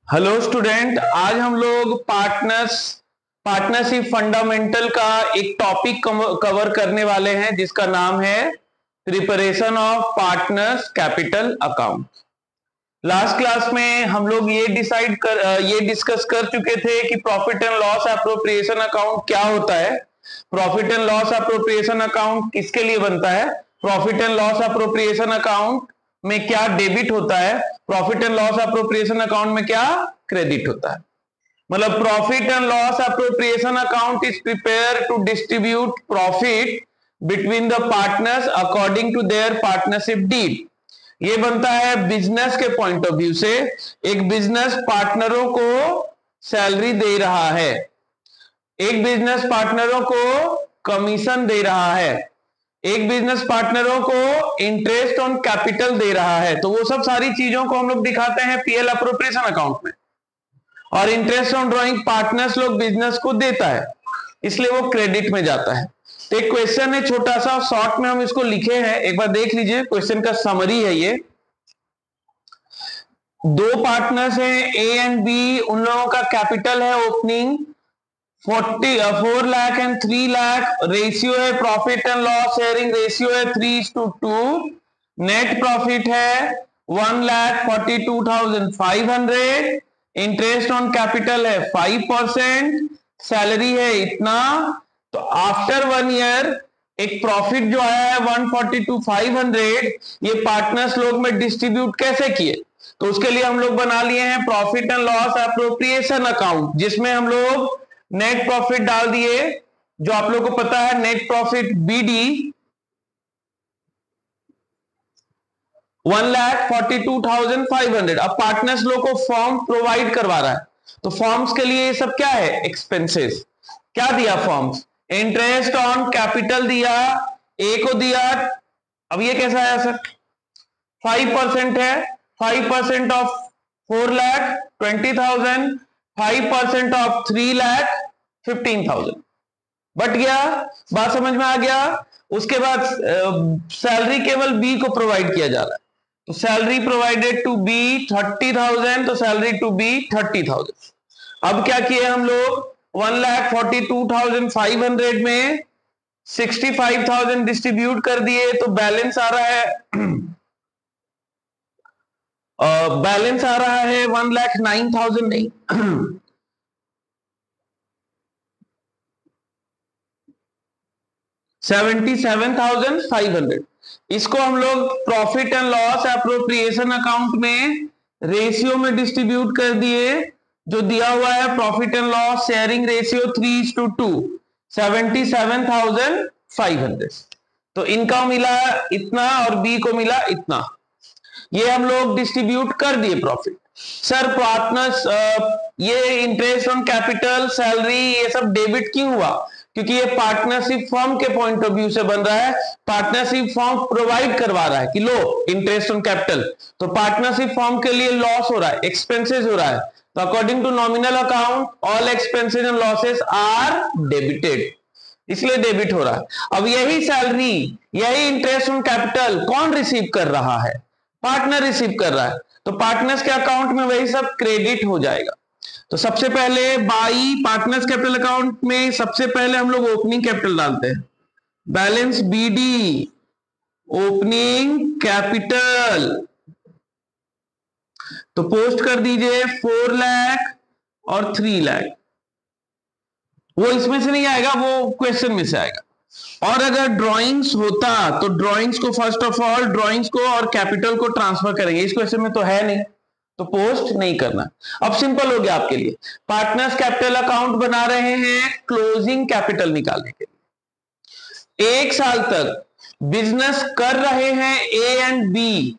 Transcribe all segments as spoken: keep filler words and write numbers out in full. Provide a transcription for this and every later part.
Hello student, आज हम लोग पार्टनर्स पार्टनरशिप फंडामेंटल का एक टॉपिक कवर करने वाले हैं जिसका नाम है preparation of partners capital account. Last class में हम लोग ये डिसाइड कर ये डिस्कस कर चुके थे कि profit and loss appropriation account क्या होता है। Profit and loss appropriation account किसके लिए बनता है, profit and loss appropriation account में क्या डेबिट होता है, profit and loss appropriation account में क्या क्रेडिट होता है। मतलब profit and loss appropriation account is prepare to distribute profit between the partners according to their partnership deed. ये बनता है बिजनेस के पॉइंट ऑफ व्यू से। एक बिजनेस पार्टनरों को सैलरी दे रहा है, एक बिजनेस पार्टनरों को कमीशन दे रहा है, एक बिजनेस पार्टनरों को इंटरेस्ट ऑन कैपिटल दे रहा है। तो वो सब सारी चीजों को हम लोग दिखाते हैं पीएल एप्रोप्रिएशन अकाउंट में। और इंटरेस्ट ऑन ड्रॉइंग पार्टनर्स लोग बिजनेस को देता है, इसलिए वो क्रेडिट में जाता है। तो एक क्वेश्चन है छोटा सा, शॉर्ट में हम इसको लिखे हैं, एक बार देख लीजिए। क्वेश्चन का समरी है ये। दो पार्टनर्स हैं ए एंड बी, उन लोगों का कैपिटल है opening forty four lakh and three lakh. Ratio है profit and loss sharing ratio है three is to two. Net profit है one lakh forty two thousand five hundred. Interest on capital है five percent. Salary है इतना। तो आफ्टर वन ईयर एक profit जो आया है one forty two five hundred, ये पार्टनर्स लोग में डिस्ट्रीब्यूट कैसे किए, तो उसके लिए हम लोग बना लिए हैं profit and loss appropriation account, जिसमें हम लोग नेट प्रॉफिट डाल दिए, जो आप लोगों को पता है net profit BD one lakh forty two thousand five hundred. अब पार्टनर्स लोग को फॉर्म प्रोवाइड करवा रहा है, तो फॉर्म्स के लिए ये सब क्या है, एक्सपेंसेस। क्या दिया फॉर्म्स, इंटरेस्ट ऑन कैपिटल दिया, ए को दिया। अब ये कैसा है सर, फाइव परसेंट है, five percent of four lakh twenty thousand, five percent of three lakh fifteen thousand. But गया, बात समझ में आ गया। उसके बाद सैलरी केवल बी को प्रोवाइड किया जा रहा है, तो salary provided to be thirty thousand, तो salary to be thirty thousand. अब क्या किए हम लोग, one lakh forty two thousand five hundred में सिक्सटी फाइव थाउजेंड डिस्ट्रीब्यूट कर दिए, तो बैलेंस आ रहा है बैलेंस uh, आ रहा है वन लाख नाइन थाउजेंड नहीं seventy seven thousand five hundred. इसको हम लोग profit and loss appropriation account में रेशियो में डिस्ट्रीब्यूट कर दिए, जो दिया हुआ है profit and loss sharing ratio three is to two, seventy seven thousand five hundred. तो इनका मिला इतना और बी को मिला इतना, ये हम लोग डिस्ट्रीब्यूट कर दिए प्रॉफिट। सर पार्टनर्स ये इंटरेस्ट ऑन कैपिटल सैलरी ये सब डेबिट क्यों हुआ, क्योंकि ये पार्टनरशिप फर्म के पॉइंट ऑफ व्यू से बन रहा है। पार्टनरशिप फर्म प्रोवाइड करवा रहा है कि लो इंटरेस्ट ऑन कैपिटल, तो पार्टनरशिप फर्म के लिए लॉस हो रहा है, एक्सपेंसेस हो रहा है। तो according to nominal account all expenses and losses are debited, इसलिए डेबिट हो रहा है। अब यही सैलरी यही इंटरेस्ट ऑन कैपिटल कौन रिसीव कर रहा है, पार्टनर रिसीव कर रहा है, तो पार्टनर्स के अकाउंट में वही सब क्रेडिट हो जाएगा। तो सबसे पहले बाई पार्टनर्स कैपिटल अकाउंट में सबसे पहले हम लोग ओपनिंग कैपिटल डालते हैं, बैलेंस बीडी ओपनिंग कैपिटल। तो पोस्ट कर दीजिए फोर लाख और थ्री लाख। वो इसमें से नहीं आएगा, वो क्वेश्चन में से आएगा। और अगर ड्राइंग्स होता तो ड्राइंग्स को फर्स्ट ऑफ ऑल ड्राइंग्स को और कैपिटल को ट्रांसफर करेंगे, इस क्वेश्चन में तो है नहीं, तो पोस्ट नहीं करना। अब सिंपल हो गया आपके लिए, पार्टनर्स कैपिटल अकाउंट बना रहे हैं क्लोजिंग कैपिटल निकालने के लिए। एक साल तक बिजनेस कर रहे हैं ए एंड बी।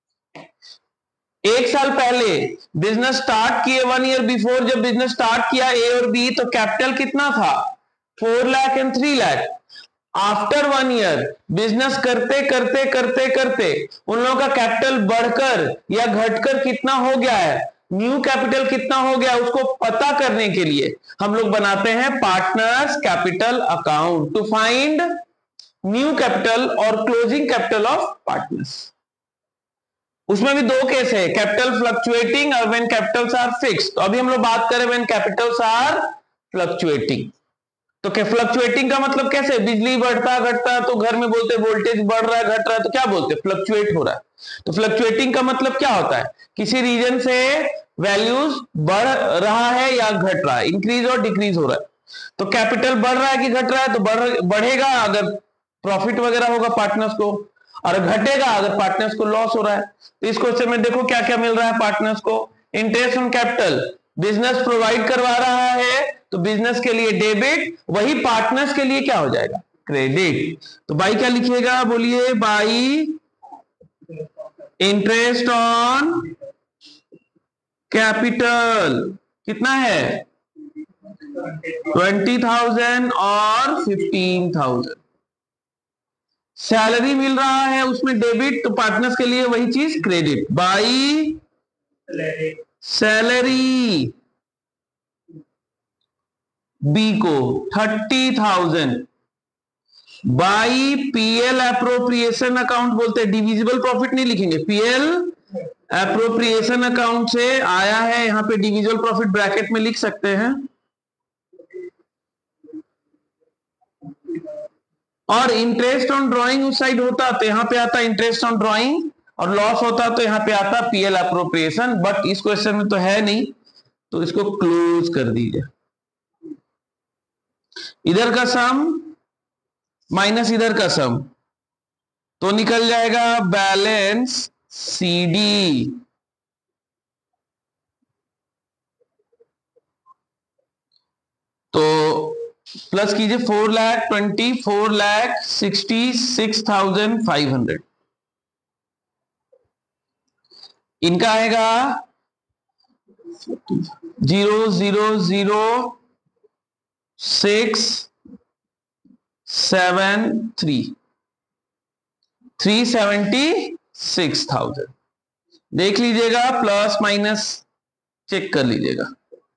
एक साल पहले बिजनेस स्टार्ट किए, वन ईयर बिफोर जब बिजनेस स्टार्ट किया ए और बी, तो कैपिटल कितना था, four lakh and three lakh. After one year business करते करते करते करते उन लोगों का कैपिटल बढ़कर या घटकर कितना हो गया है, न्यू कैपिटल कितना हो गया, उसको पता करने के लिए हम लोग बनाते हैं partners capital account to find new capital और क्लोजिंग कैपिटल ऑफ पार्टनर्स। उसमें भी दो केस है, कैपिटल फ्लक्चुएटिंग और व्हेन कैपिटल्स आर फिक्स। तो अभी हम लोग बात करें व्हेन कैपिटल्स आर फ्लक्चुएटिंग। तो क्या फ्लक्चुएटिंग का मतलब कैसे, बिजली बढ़ता घटता, तो घर में बोलते वोल्टेज बढ़ रहा है घट रहा है, तो क्या बोलते फ्लक्चुएट हो रहा है। तो फ्लक्चुएटिंग का मतलब क्या होता है, किसी रीजन से वैल्यूज बढ़ रहा है या घट रहा है, इंक्रीज और डिक्रीज हो रहा है। तो कैपिटल बढ़ रहा है कि घट रहा है, तो बढ़ बढ़ेगा अगर प्रॉफिट वगैरह होगा पार्टनर्स को, और घटेगा अगर पार्टनर्स को लॉस हो रहा है। तो इस क्वेश्चन में देखो क्या क्या मिल रहा है पार्टनर्स को, interest on capital, business provide करवा रहा है तो बिजनेस के लिए डेबिट, वही पार्टनर्स के लिए क्या हो जाएगा, क्रेडिट। तो बाई क्या लिखिएगा, बोलिए, बाई इंटरेस्ट ऑन कैपिटल कितना है, ट्वेंटी थाउजेंड और फिफ्टीन थाउजेंड। सैलरी मिल रहा है उसमें डेबिट, तो पार्टनर्स के लिए वही चीज क्रेडिट, बाई सैलरी बी को thirty thousand, by PL appropriation account बोलते हैं, डिविजिबल प्रॉफिट नहीं लिखेंगे, पीएल एप्रोप्रिएशन अकाउंट से आया है, यहां पे डिविजिबल प्रॉफिट ब्रैकेट में लिख सकते हैं। और इंटरेस्ट ऑन ड्राइंग उस साइड होता तो यहां पे आता इंटरेस्ट ऑन ड्राइंग, और लॉस होता तो यहां पे आता पीएल एप्रोप्रिएशन, बट इस क्वेश्चन में तो है नहीं, तो इसको क्लोज कर दीजिए। इधर का सम माइनस इधर का सम, तो निकल जाएगा बैलेंस सीडी, तो प्लस कीजिए four lakh twenty four lakh sixty six thousand five hundred, इनका आएगा zero zero zero six seven three three seventy six thousand. देख लीजिएगा, प्लस माइनस चेक कर लीजिएगा।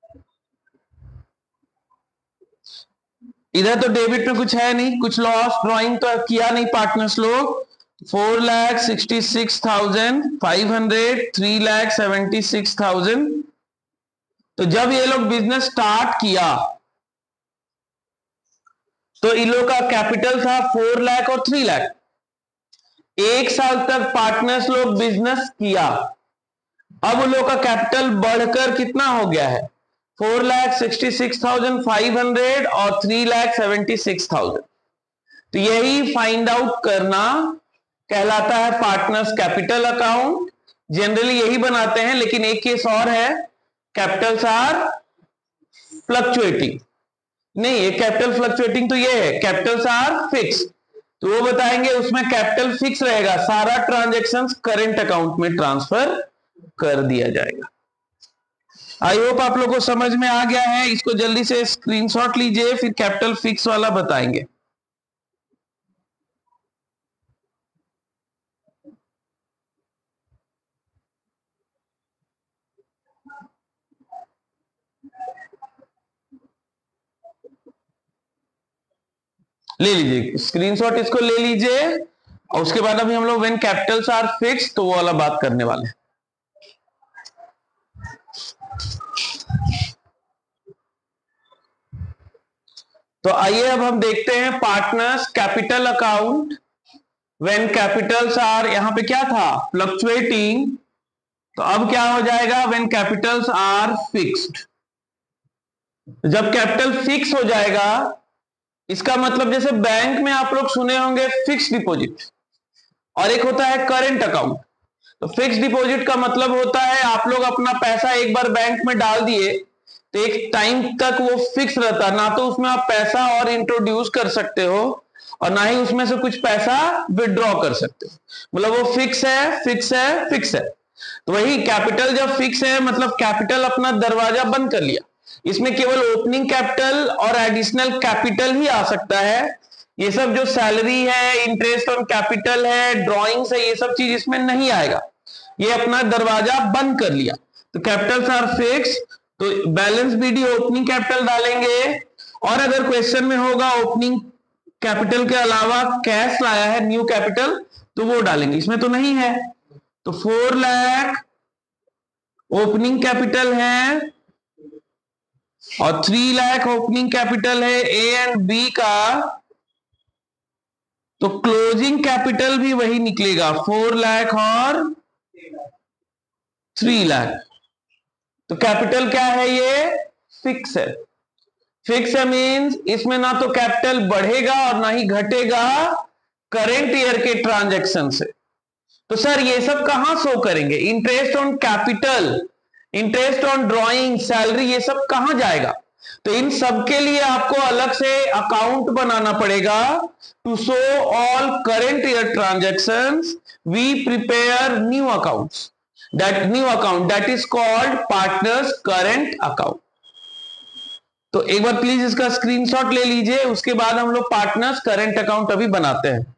इधर तो डेबिट में कुछ है नहीं, कुछ लॉस ड्राइंग तो किया नहीं पार्टनर्स लोग, four lakh sixty six thousand five hundred, three lakh seventy six thousand. तो जब ये लोग बिजनेस स्टार्ट किया तो इन लोग का कैपिटल था फोर लाख और थ्री लाख। एक साल तक पार्टनर्स लोग बिजनेस किया, अब उन लोग का कैपिटल बढ़कर कितना हो गया है, four lakh sixty six thousand five hundred और three lakh seventy six thousand. तो यही फाइंड आउट करना कहलाता है पार्टनर्स कैपिटल अकाउंट। जनरली यही बनाते हैं, लेकिन एक केस और है, कैपिटल्स आर फ्लक्चुएटिंग, नहीं ये कैपिटल फ्लक्चुएटिंग तो ये है, कैपिटल्स आर फिक्स, तो वो बताएंगे उसमें कैपिटल फिक्स रहेगा, सारा ट्रांजैक्शंस करंट अकाउंट में ट्रांसफर कर दिया जाएगा। आई होप आप लोगों को समझ में आ गया है, इसको जल्दी से स्क्रीनशॉट लीजिए, फिर कैपिटल फिक्स वाला बताएंगे। ले लीजिए स्क्रीनशॉट, इसको ले लीजिए, और उसके बाद अभी हम लोग व्हेन कैपिटल्स आर फिक्स तो वो वाला बात करने वाले हैं। तो आइए अब हम देखते हैं partners capital account when capitals are, यहां पे क्या था फ्लक्चुएटिंग, तो अब क्या हो जाएगा व्हेन कैपिटल्स आर फिक्स्ड। जब कैपिटल फिक्स हो जाएगा, इसका मतलब जैसे बैंक में आप लोग सुने होंगे फिक्स डिपॉजिट, और एक होता है करेंट अकाउंट। तो फिक्स डिपॉजिट का मतलब होता है आप लोग अपना पैसा एक बार बैंक में डाल दिए तो एक टाइम तक वो फिक्स रहता, ना तो उसमें आप पैसा और इंट्रोड्यूस कर सकते हो और ना ही उसमें से कुछ पैसा विड्रॉ कर सकते हो, मतलब वो फिक्स है फिक्स है फिक्स है। तो वही कैपिटल जब फिक्स है मतलब कैपिटल अपना दरवाजा बंद कर लिया, इसमें केवल ओपनिंग कैपिटल और एडिशनल कैपिटल ही आ सकता है। ये सब जो सैलरी है, इंटरेस्ट ऑन कैपिटल है, ड्रॉइंग्स है, ये सब चीज इसमें नहीं आएगा, ये अपना दरवाजा बंद कर लिया। तो कैपिटल्स आर फिक्स, तो बैलेंस बीडी ओपनिंग कैपिटल डालेंगे, और अगर क्वेश्चन में होगा ओपनिंग कैपिटल के अलावा कैश लाया है न्यू कैपिटल तो वो डालेंगे, इसमें तो नहीं है तो फोर लाख ओपनिंग कैपिटल है और थ्री लाख ओपनिंग कैपिटल है ए एंड बी का, तो क्लोजिंग कैपिटल भी वही निकलेगा, फोर लाख और थ्री लाख। तो कैपिटल क्या है, ये फिक्स है। फिक्स है मींस इसमें ना तो कैपिटल बढ़ेगा और ना ही घटेगा करेंट ईयर के ट्रांजैक्शन से। तो सर ये सब कहां शो करेंगे, interest on capital, interest on drawing, salary, ये सब कहां जाएगा? तो इन सब के लिए आपको अलग से अकाउंट बनाना पड़ेगा। To show all current year transactions we prepare new accounts, that new account that is called partners current account. तो एक बार प्लीज इसका स्क्रीनशॉट ले लीजिए, उसके बाद हम लोग पार्टनर्स करेंट अकाउंट अभी बनाते हैं।